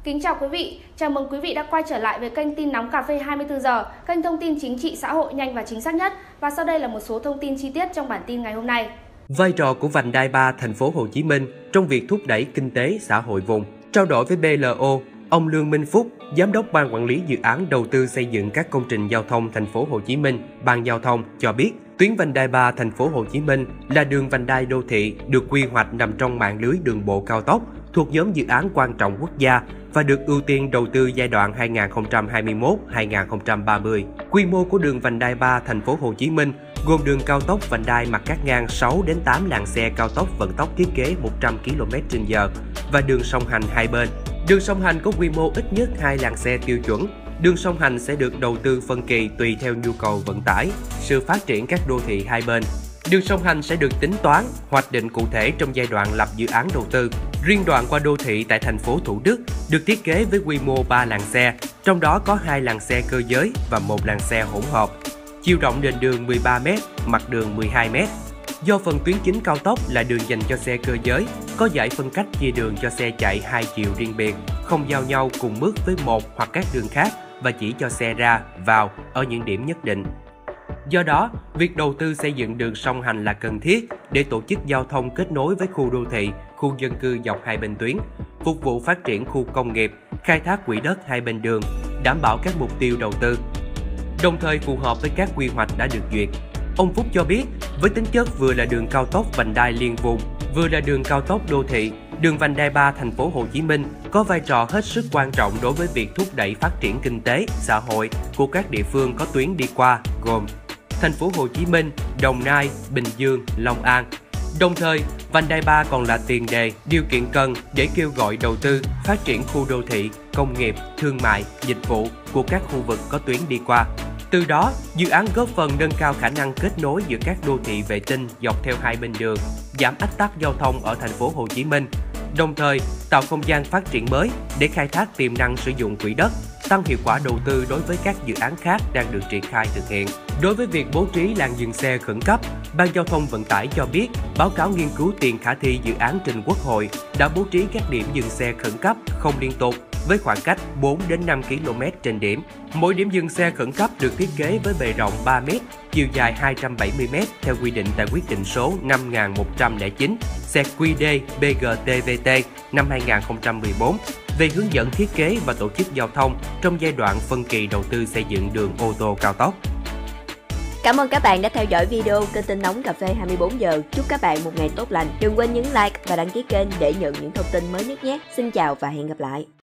Kính chào quý vị, chào mừng quý vị đã quay trở lại với kênh tin nóng cà phê 24 giờ, kênh thông tin chính trị xã hội nhanh và chính xác nhất. Và sau đây là một số thông tin chi tiết trong bản tin ngày hôm nay. Vai trò của vành đai 3 thành phố Hồ Chí Minh trong việc thúc đẩy kinh tế xã hội vùng. Trao đổi với BLO, ông Lương Minh Phúc, giám đốc ban quản lý dự án đầu tư xây dựng các công trình giao thông thành phố Hồ Chí Minh, Ban Giao thông cho biết, tuyến vành đai 3 thành phố Hồ Chí Minh là đường vành đai đô thị được quy hoạch nằm trong mạng lưới đường bộ cao tốc thuộc nhóm dự án quan trọng quốc gia và được ưu tiên đầu tư giai đoạn 2021-2030. Quy mô của đường vành đai 3 thành phố Hồ Chí Minh gồm đường cao tốc vành đai mặt cắt ngang 6 đến 8 làn xe cao tốc vận tốc thiết kế 100 km/h và đường song hành hai bên. Đường song hành có quy mô ít nhất 2 làn xe tiêu chuẩn. Đường song hành sẽ được đầu tư phân kỳ tùy theo nhu cầu vận tải, sự phát triển các đô thị hai bên. Đường song hành sẽ được tính toán, hoạch định cụ thể trong giai đoạn lập dự án đầu tư. Riêng đoạn qua đô thị tại thành phố Thủ Đức được thiết kế với quy mô 3 làn xe, trong đó có 2 làn xe cơ giới và 1 làn xe hỗn hợp. Chiều rộng nền đường 13m, mặt đường 12m. Do phần tuyến chính cao tốc là đường dành cho xe cơ giới, có dải phân cách chia đường cho xe chạy hai chiều riêng biệt, không giao nhau cùng mức với một hoặc các đường khác và chỉ cho xe ra, vào ở những điểm nhất định. Do đó, việc đầu tư xây dựng đường song hành là cần thiết để tổ chức giao thông kết nối với khu đô thị, khu dân cư dọc hai bên tuyến, phục vụ phát triển khu công nghiệp, khai thác quỹ đất hai bên đường, đảm bảo các mục tiêu đầu tư, đồng thời phù hợp với các quy hoạch đã được duyệt. Ông Phúc cho biết, với tính chất vừa là đường cao tốc vành đai liên vùng, vừa là đường cao tốc đô thị, đường vành đai 3 thành phố Hồ Chí Minh có vai trò hết sức quan trọng đối với việc thúc đẩy phát triển kinh tế, xã hội của các địa phương có tuyến đi qua, gồm thành phố Hồ Chí Minh, Đồng Nai, Bình Dương, Long An. Đồng thời, vành đai 3 còn là tiền đề, điều kiện cần để kêu gọi đầu tư, phát triển khu đô thị, công nghiệp, thương mại, dịch vụ của các khu vực có tuyến đi qua. Từ đó, dự án góp phần nâng cao khả năng kết nối giữa các đô thị vệ tinh dọc theo hai bên đường, giảm ách tắc giao thông ở thành phố Hồ Chí Minh, đồng thời tạo không gian phát triển mới để khai thác tiềm năng sử dụng quỹ đất, tăng hiệu quả đầu tư đối với các dự án khác đang được triển khai thực hiện. Đối với việc bố trí làn dừng xe khẩn cấp, Ban Giao thông Vận tải cho biết, báo cáo nghiên cứu tiền khả thi dự án trình Quốc hội đã bố trí các điểm dừng xe khẩn cấp không liên tục với khoảng cách 4 đến 5 km trên điểm. Mỗi điểm dừng xe khẩn cấp được thiết kế với bề rộng 3 m, chiều dài 270 m theo quy định tại quyết định số 5109 CQD BGTVT năm 2014 về hướng dẫn thiết kế và tổ chức giao thông trong giai đoạn phân kỳ đầu tư xây dựng đường ô tô cao tốc. Cảm ơn các bạn đã theo dõi video kênh tin nóng cà phê 24 giờ. Chúc các bạn một ngày tốt lành. Đừng quên nhấn like và đăng ký kênh để nhận những thông tin mới nhất nhé. Xin chào và hẹn gặp lại.